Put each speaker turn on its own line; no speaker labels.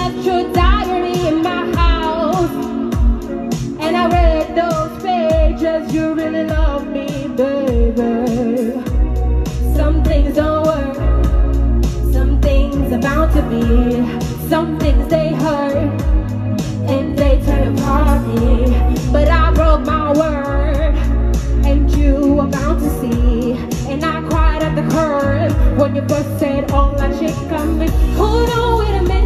left your diary in my house, and I read those pages. You really love me, baby. Some things don't work, some things are bound to be. Some things they hurt and they tear apart me. But I broke my word, and you were bound to see. And I cried at the curb when you first said, "Oh, la chica, hold on, wait a minute."